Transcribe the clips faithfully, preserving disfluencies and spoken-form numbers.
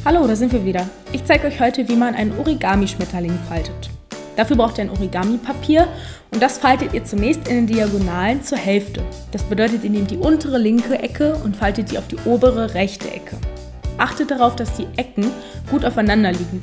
Hallo, da sind wir wieder. Ich zeige euch heute, wie man einen Origami-Schmetterling faltet. Dafür braucht ihr ein Origami-Papier und das faltet ihr zunächst in den Diagonalen zur Hälfte. Das bedeutet, ihr nehmt die untere linke Ecke und faltet die auf die obere rechte Ecke. Achtet darauf, dass die Ecken gut aufeinander liegen.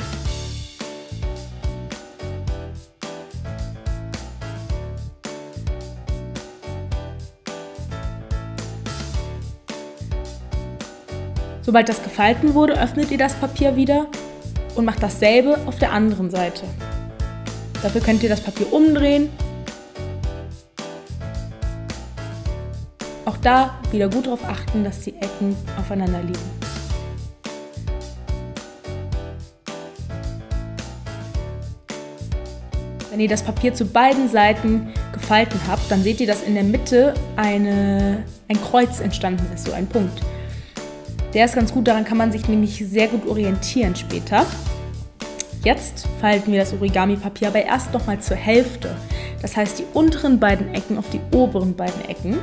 Sobald das gefalten wurde, öffnet ihr das Papier wieder und macht dasselbe auf der anderen Seite. Dafür könnt ihr das Papier umdrehen. Auch da wieder gut darauf achten, dass die Ecken aufeinander liegen. Wenn ihr das Papier zu beiden Seiten gefalten habt, dann seht ihr, dass in der Mitte eine, ein Kreuz entstanden ist, so ein Punkt. Der ist ganz gut, daran kann man sich nämlich sehr gut orientieren später. Jetzt falten wir das Origami-Papier aber erst nochmal zur Hälfte. Das heißt, die unteren beiden Ecken auf die oberen beiden Ecken,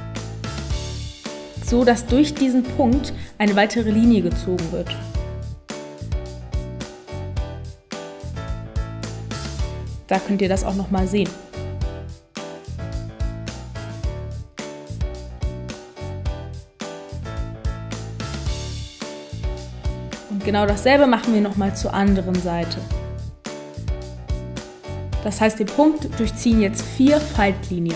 so dass durch diesen Punkt eine weitere Linie gezogen wird. Da könnt ihr das auch nochmal sehen. Und genau dasselbe machen wir nochmal zur anderen Seite. Das heißt, den Punkt durchziehen jetzt vier Faltlinien.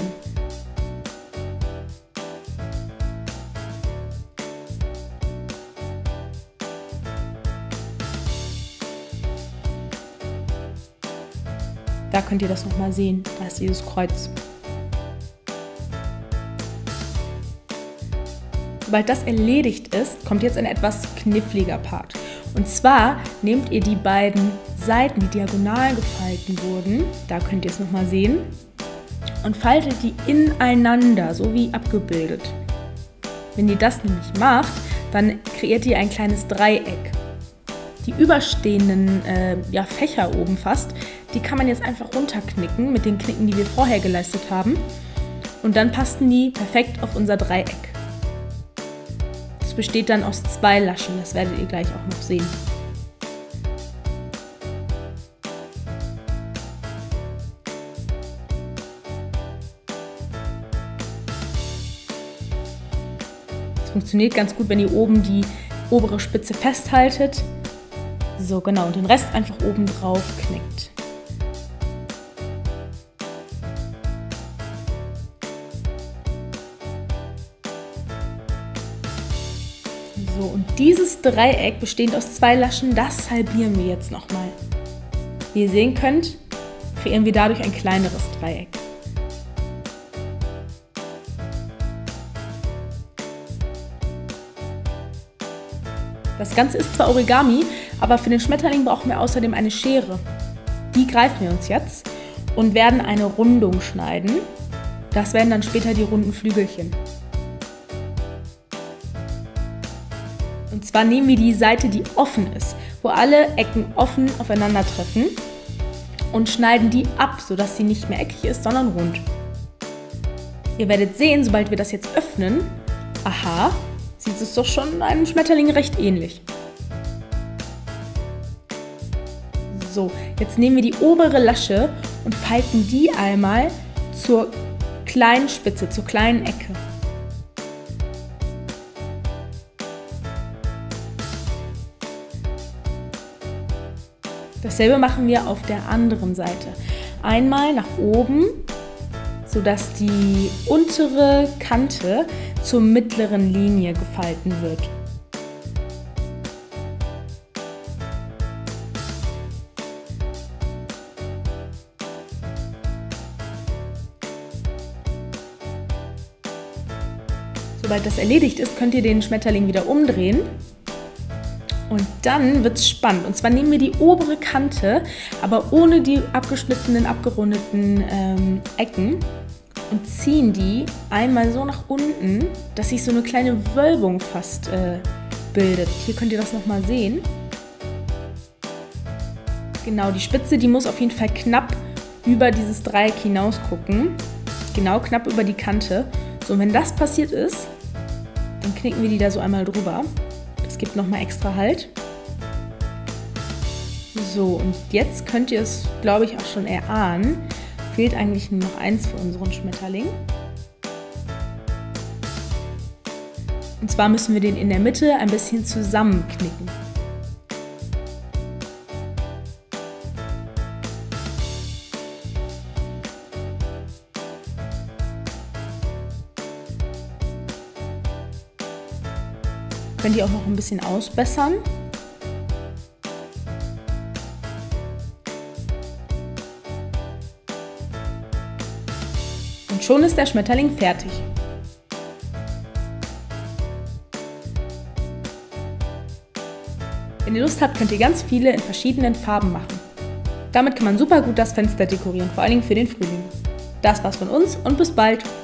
Da könnt ihr das nochmal sehen, da ist dieses Kreuz. Sobald das erledigt ist, kommt jetzt ein etwas kniffliger Part. Und zwar nehmt ihr die beiden Seiten, die diagonal gefalten wurden, da könnt ihr es nochmal sehen, und faltet die ineinander, so wie abgebildet. Wenn ihr das nämlich macht, dann kreiert ihr ein kleines Dreieck. Die überstehenden äh, ja, Fächer oben fast, die kann man jetzt einfach runterknicken mit den Knicken, die wir vorher geleistet haben. Und dann passen die perfekt auf unser Dreieck. Das besteht dann aus zwei Laschen, das werdet ihr gleich auch noch sehen. Das funktioniert ganz gut, wenn ihr oben die obere Spitze festhaltet. So, genau, und den Rest einfach oben drauf knickt. So, und dieses Dreieck, bestehend aus zwei Laschen, das halbieren wir jetzt nochmal. Wie ihr sehen könnt, kreieren wir dadurch ein kleineres Dreieck. Das Ganze ist zwar Origami, aber für den Schmetterling brauchen wir außerdem eine Schere. Die greifen wir uns jetzt und werden eine Rundung schneiden. Das werden dann später die runden Flügelchen. Und zwar nehmen wir die Seite, die offen ist, wo alle Ecken offen aufeinandertreffen, und schneiden die ab, sodass sie nicht mehr eckig ist, sondern rund. Ihr werdet sehen, sobald wir das jetzt öffnen, aha, sieht es doch schon einem Schmetterling recht ähnlich. So, jetzt nehmen wir die obere Lasche und falten die einmal zur kleinen Spitze, zur kleinen Ecke. Dasselbe machen wir auf der anderen Seite. Einmal nach oben, sodass die untere Kante zur mittleren Linie gefalten wird. Sobald das erledigt ist, könnt ihr den Schmetterling wieder umdrehen. Und dann wird es spannend. Und zwar nehmen wir die obere Kante, aber ohne die abgeschnittenen, abgerundeten ähm, Ecken, und ziehen die einmal so nach unten, dass sich so eine kleine Wölbung fast äh, bildet. Hier könnt ihr das nochmal sehen. Genau, die Spitze, die muss auf jeden Fall knapp über dieses Dreieck hinaus gucken. Genau, knapp über die Kante. So, und wenn das passiert ist, dann knicken wir die da so einmal drüber. Das gibt nochmal extra Halt. So, und jetzt könnt ihr es, glaube ich, auch schon erahnen. Fehlt eigentlich nur noch eins für unseren Schmetterling. Und zwar müssen wir den in der Mitte ein bisschen zusammenknicken. Könnt ihr auch noch ein bisschen ausbessern. Und schon ist der Schmetterling fertig. Wenn ihr Lust habt, könnt ihr ganz viele in verschiedenen Farben machen. Damit kann man super gut das Fenster dekorieren, vor allem für den Frühling. Das war's von uns und bis bald!